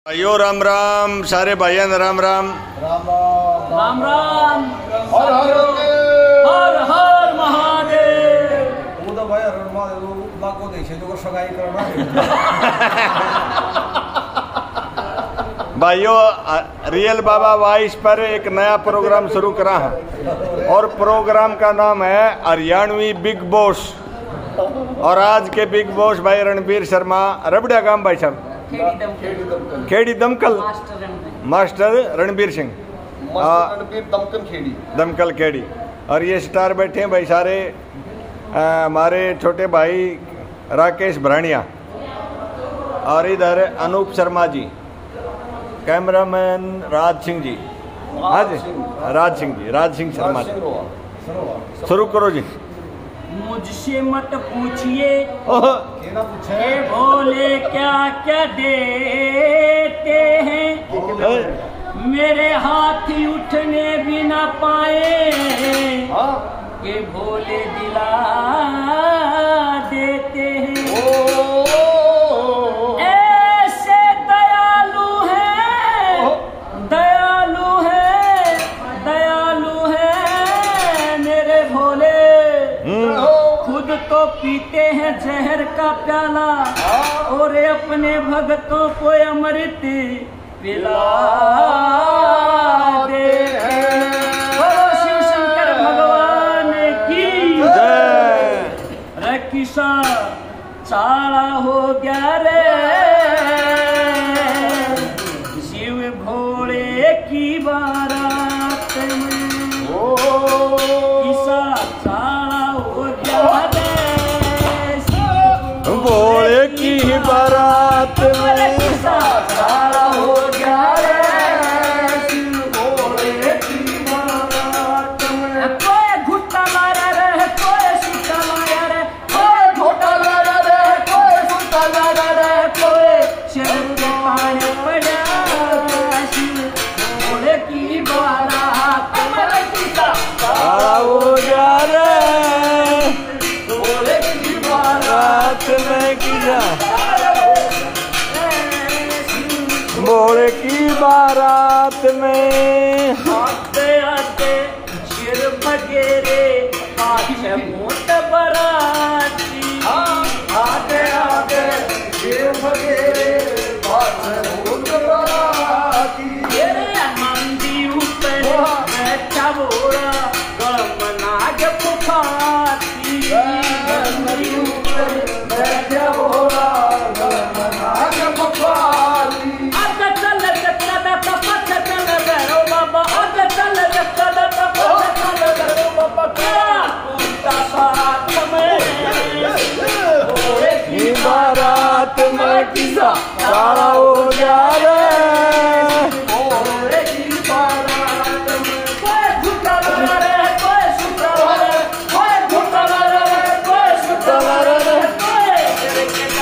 भाइयों राम राम, सारे भाइयों राम राम राम राम राम राम। हर हर हर महादेव। वो तो भाई हर महादेव लाखों देश है जो सगाई करना भाइयों, रियल बाबा वॉइस पर एक नया प्रोग्राम शुरू करा है और प्रोग्राम का नाम है हरियाणवी बिग बॉस। और आज के बिग बॉस भाई रणबीर शर्मा, रबड़िया गांव भाई साहब, खेड़ी दमकल, मास्टर रणबीर सिंह, दमकल खेड़ी। और ये स्टार बैठे हैं भाई सारे, हमारे छोटे भाई राकेश भरानिया, और इधर अनूप शर्मा जी, कैमरामैन राज सिंह जी, हाँ जी राज सिंह जी, राज सिंह शर्मा जी। शुरू करो जी। मुझसे मत पूछिए ये भोले क्या क्या देते हैं, मेरे हाथी उठने भी ना पाए ये भोले दिला देते हैं। ऐसे दयालु है, दयालु है, दयालु है मेरे भोले, खुद तो पीते हैं जहर का प्याला और अपने भक्तों को अमृत पिला देते हैं। शिव शंकर भगवान की जय। रे किसान चाला हो गया रे, शिव भोले की बारात में किसान चाला हो गया रे, भोले की बारात में चाला हो गया रे, शिव भोले की बारात में। कोई घुट्टा मारा रे, कोई सूटा मारा रे, कोई घोटा मारा रे, कोई सूटा मारा रे, कोई शर्म के पानी पड़ा, शिव भोले की बारात में चाला हो गया रे, भोले की बारात रात में किया भोले की बारात में। आते आते शिर बगेरे आते मोट बराती, आते आते शिर बगेरे आते मोट बराती, नंदी ऊपर बैठा बोला गम नाग पुखाती, नंदी ऊपर बैठा बोला गम नाग पुखाती। बारात में किसा चाला हो गया रे, भोले की बारात में कोई झूठा लगा रे, कोई सूटा लगा रे, कोई झूठा लगा रे, कोई सूटा लगा रे, कोई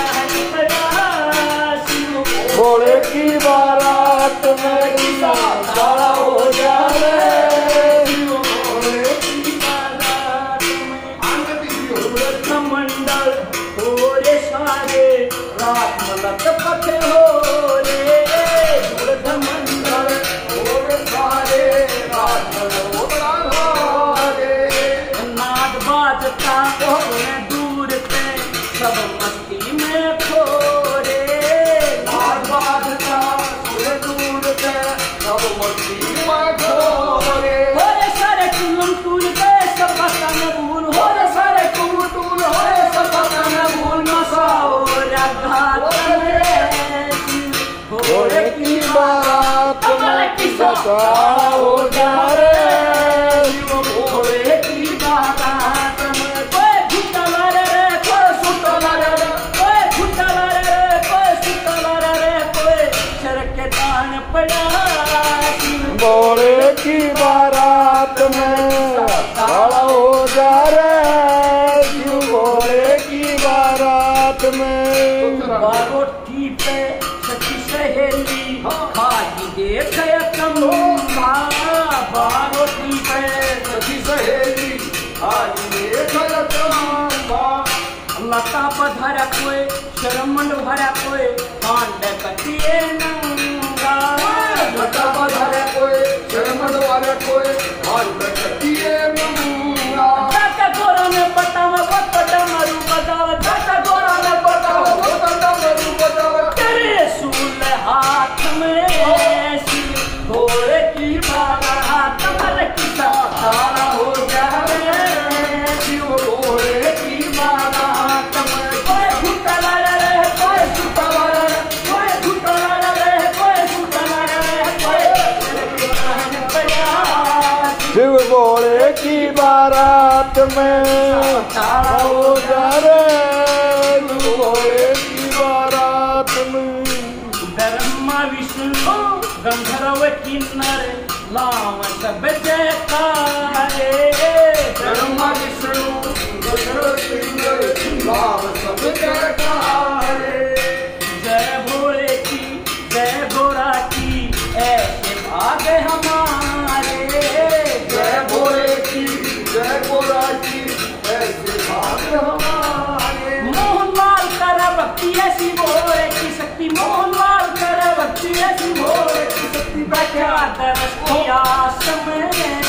भोले की बारात में किसा चाला हो गया रे, भोले की बारात में मंडल हो रे सारे, रात मलक पथे हो रे, मंडल हो रे सारे, रात मलक हो रे, नाद बाजता हो दूर पे सब मस्ती में खो रे, नाद बाजता हो दूर पे सब मस्ती में खो रे, हो रे सारे कुलम टूल गए सब पता न भूल, हो रे सारे कुल टूल हो रे सब पता न भूल, मसाओ घाट में भोले की बारात में किसा चाला हो गया रे, भोले की बारात में कोई झूठा मारे रे, कोई सूटा मारे रे, कोई झूठा मारे रे, कोई सूटा मारे रे, कोई सड़क के दान पड़ा, भोले की बारात में चाला हो गया रे, भोले की बारात में। बारोटी पे सखी सहेली खाई देख कम, बारोटी पे सखी सहेली खाई देख कम, लता पधर कोई शर्मंड भरा कोई कांड कटिए न में आओ जा रे भोले की बारात में। ब्रह्मा विष्णु गंधर्व किन्नर लाम सब जयकारे। ब्रह्मा विष्णु गंधर्व किन्नर लाम सब जयकारे। जय भोले की जय भोला की ऐसे भागे हमारे। जय भोले की जय भोला की ऐसे भाग्य हमारे। मोहनलाल कर भक्ति ऐसी भोले की शक्ति। मोहनलाल कर भक्ति ऐसी भोले की शक्ति। बैठा दरस की आस में